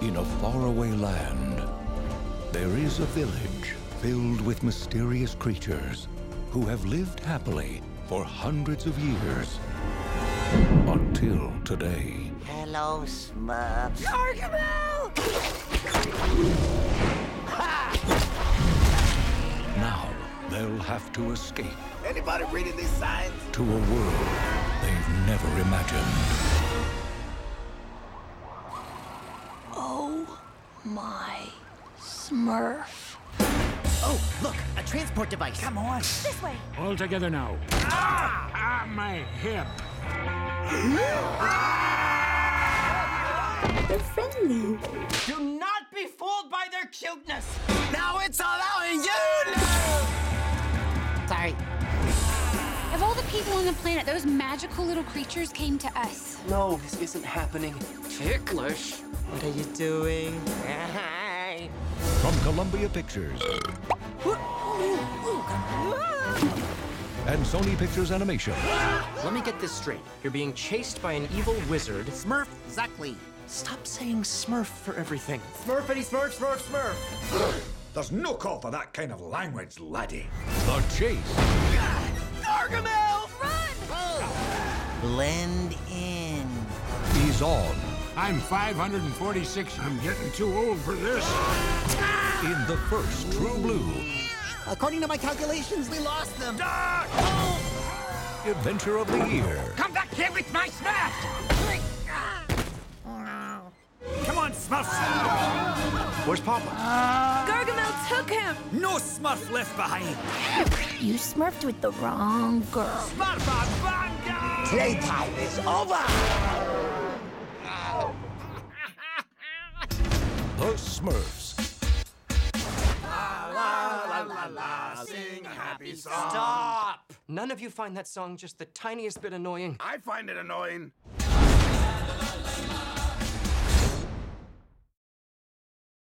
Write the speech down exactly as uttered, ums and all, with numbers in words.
In a faraway land, there is a village filled with mysterious creatures who have lived happily for hundreds of years. Until today. Hello, Smurfs. Gargamel! Now they'll have to escape. Anybody reading these signs? To a world they've never imagined. Oh my Smurf. Oh, look, a transport device. Come on. This way. All together now. Ah! Ah, my hip. They're friendly. Do not be fooled by their cuteness. Now it's all out and you know. Sorry. Of all the people on the planet, those magical little creatures came to us. No, this isn't happening. Ticklish. What are you doing? From Columbia Pictures and Sony Pictures Animation. Let me get this straight. You're being chased by an evil wizard. Smurf Zuckley. Stop saying Smurf for everything. Smurfity, Smurf, Smurf, Smurf. There's no call for that kind of language, laddie. The Chase. Gargamel! Blend in. Is on I'm five hundred forty-six. I'm getting too old for this. in the first True Blue According to my calculations, we lost them. adventure of the year. Come back here with my snack. Come on, Smurfs. Where's Papa? Gargamel took him. No Smurf left behind. You smurfed with the wrong girl. Smurf Banga! Playtime is over. The Smurfs. La la la la, sing a happy song. Stop! None of you find that song just the tiniest bit annoying. I find it annoying.